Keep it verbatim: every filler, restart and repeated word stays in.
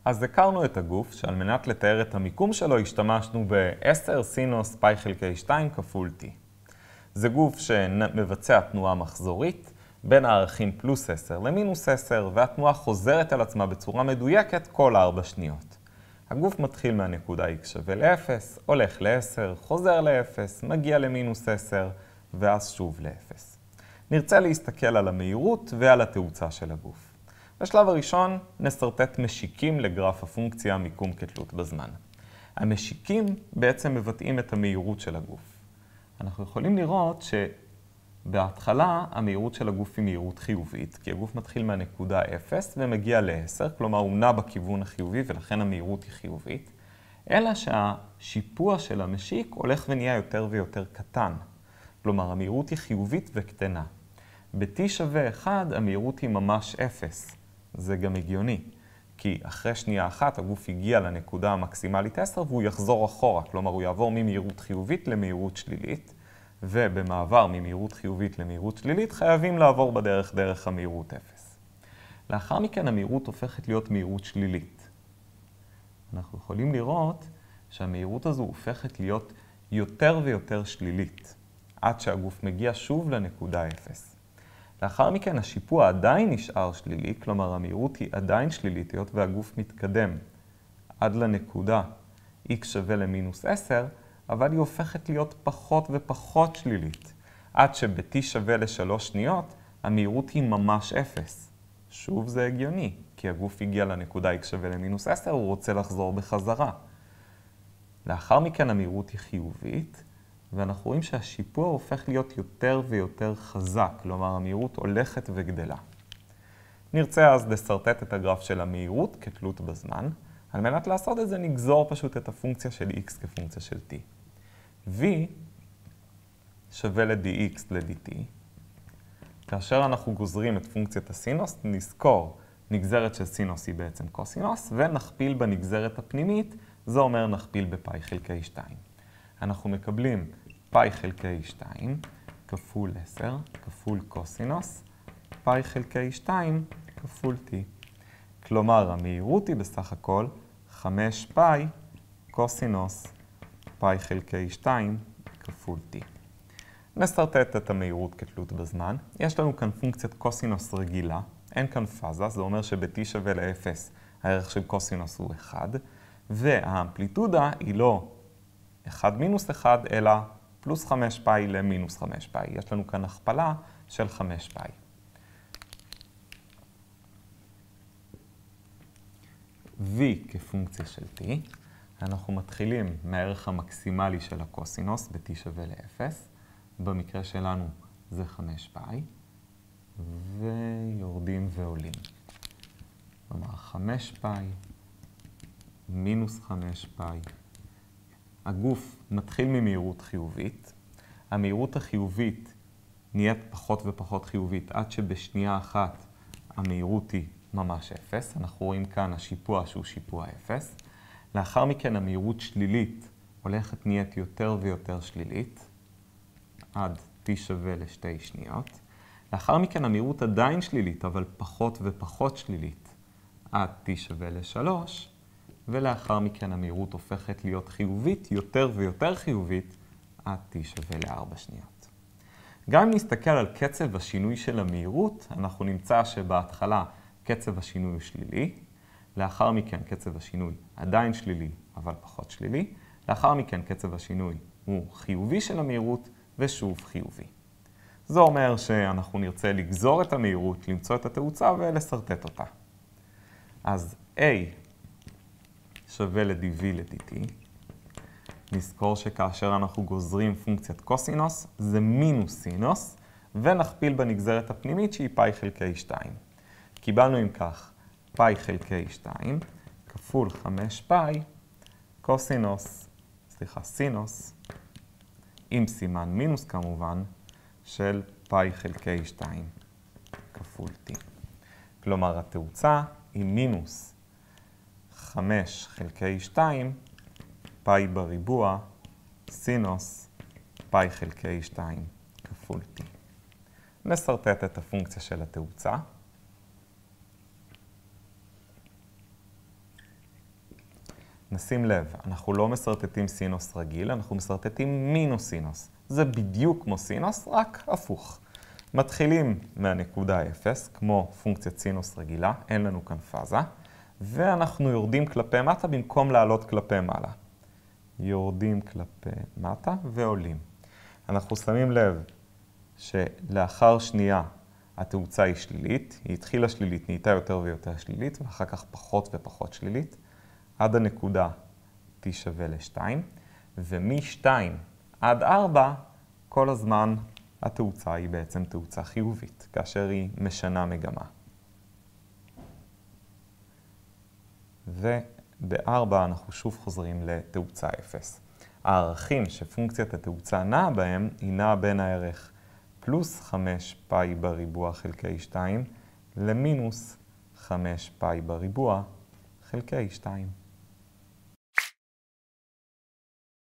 אז הכרנו את הגוף שעל מנת לתאר את המיקום שלו השתמשנו ב-עשר סינוס פאי חלקי שתיים כפול t. זה גוף שמבצע תנועה מחזורית בין הערכים פלוס עשר למינוס עשר, והתנועה חוזרת על עצמה בצורה מדויקת כל ארבע שניות. הגוף מתחיל מהנקודה x שווה ל-אפס, הולך ל-עשר, חוזר ל-אפס, מגיע למינוס עשר, ואז שוב ל-אפס. נרצה להסתכל על המהירות ועל התאוצה של הגוף. בשלב הראשון נסרטט משיקים לגרף הפונקציה מיקום כתלות בזמן. המשיקים בעצם מבטאים את המהירות של הגוף. אנחנו יכולים לראות שבהתחלה המהירות של הגוף היא מהירות חיובית, כי הגוף מתחיל מהנקודה אפס ומגיע ל-עשר, כלומר הוא נע בכיוון החיובי ולכן המהירות היא חיובית, אלא שהשיפוע של המשיק הולך ונהיה יותר ויותר קטן. כלומר המהירות היא חיובית וקטנה. ב-t שווה אחד המהירות היא ממש אפס. זה גם הגיוני, כי אחרי שנייה אחת הגוף הגיע לנקודה המקסימלית עשר והוא יחזור אחורה, כלומר הוא יעבור ממהירות חיובית למהירות שלילית, ובמעבר ממהירות חיובית למהירות שלילית חייבים לעבור בדרך דרך המהירות אפס. לאחר מכן המהירות הופכת להיות מהירות שלילית. אנחנו יכולים לראות שהמהירות הזו הופכת להיות יותר ויותר שלילית, עד שהגוף מגיע שוב לנקודה אפס. לאחר מכן השיפוע עדיין נשאר שלילי, כלומר המהירות היא עדיין שלילית, היות והגוף מתקדם עד לנקודה x שווה למינוס עשר, אבל היא הופכת להיות פחות ופחות שלילית, עד שב-t שווה לשלוש שניות המהירות היא ממש אפס. שוב זה הגיוני, כי הגוף הגיע לנקודה x שווה למינוס עשר, הוא רוצה לחזור בחזרה. לאחר מכן המהירות היא חיובית, ואנחנו רואים שהשיפוע הופך להיות יותר ויותר חזק, כלומר המהירות הולכת וגדלה. נרצה אז לסרטט את הגרף של המהירות כתלות בזמן. על מנת לעשות את זה נגזור פשוט את הפונקציה של x כפונקציה של t. v שווה ל-dx ל-dt. כאשר אנחנו גוזרים את פונקציית הסינוס, נזכור נגזרת של סינוס היא בעצם קוסינוס, ונכפיל בנגזרת הפנימית, זה אומר נכפיל בפאי חלקי שתיים. אנחנו מקבלים פאי חלקי שתיים כפול עשר כפול קוסינוס פאי חלקי שתיים כפול t. כלומר המהירות היא בסך הכל חמש פאי קוסינוס פאי חלקי שתיים כפול t. נסרטט את המהירות כתלות בזמן. יש לנו כאן פונקציית קוסינוס רגילה, אין כאן פאזה, זה אומר שב-t שווה ל-אפס הערך של קוסינוס הוא אחד, והאמפליטודה היא לא אחד מינוס אחד, אלא פלוס חמש פאי למינוס חמש פאי. יש לנו כאן הכפלה של חמש פאי. v כפונקציה של t, אנחנו מתחילים מהערך המקסימלי של הקוסינוס ב-t שווה ל-אפס, במקרה שלנו זה חמש פאי, ויורדים ועולים. כלומר חמש פאי מינוס חמש פאי. הגוף מתחיל ממהירות חיובית. המהירות החיובית נהיית פחות ופחות חיובית עד שבשנייה אחת המהירות היא ממש אפס. אנחנו רואים כאן השיפוע שהוא שיפוע אפס. לאחר מכן המהירות שלילית הולכת נהיית יותר ויותר שלילית עד t שווה לשתי שניות. לאחר מכן המהירות עדיין שלילית אבל פחות ופחות שלילית עד t שווה לשלוש. ולאחר מכן המהירות הופכת להיות חיובית, יותר ויותר חיובית, עד t שווה לארבע שניות. גם אם נסתכל על קצב השינוי של המהירות, אנחנו נמצא שבהתחלה קצב השינוי הוא שלילי, לאחר מכן קצב השינוי עדיין שלילי, אבל פחות שלילי, לאחר מכן קצב השינוי הוא חיובי של המהירות, ושוב חיובי. זה אומר שאנחנו נרצה לגזור את המהירות, למצוא את התאוצה ולסרטט אותה. אז A שווה ל-dv ל-dt. נזכור שכאשר אנחנו גוזרים פונקציית קוסינוס, זה מינוס סינוס, ונכפיל בנגזרת הפנימית שהיא פאי חלקי שתיים. קיבלנו אם כך פאי חלקי שתיים כפול חמש פאי קוסינוס, סליחה, סינוס, עם סימן מינוס כמובן, של פאי חלקי שתיים כפול t. כלומר התאוצה היא מינוס חמש חלקי שתיים, פאי בריבוע, סינוס, פאי חלקי שתיים כפול t. נסרטט את הפונקציה של התאוצה. נשים לב, אנחנו לא מסרטטים סינוס רגיל, אנחנו מסרטטים מינוס סינוס. זה בדיוק כמו סינוס, רק הפוך. מתחילים מהנקודה אפס, כמו פונקציית סינוס רגילה, אין לנו כאן פאזה, ואנחנו יורדים כלפי מטה במקום לעלות כלפי מעלה. יורדים כלפי מטה ועולים. אנחנו שמים לב שלאחר שנייה התאוצה היא שלילית, היא התחילה שלילית, נהייתה יותר ויותר שלילית, ואחר כך פחות ופחות שלילית, עד הנקודה t שווה ל-שתיים, ומ-שתיים עד ארבע כל הזמן התאוצה היא בעצם תאוצה חיובית, כאשר היא משנה מגמה. וב-ארבע אנחנו שוב חוזרים לתאוצה אפס. הערכים שפונקציית התאוצה נעה בהם היא נעה בין הערך פלוס חמש פאי בריבוע חלקי שתיים למינוס חמש פאי בריבוע חלקי שתיים.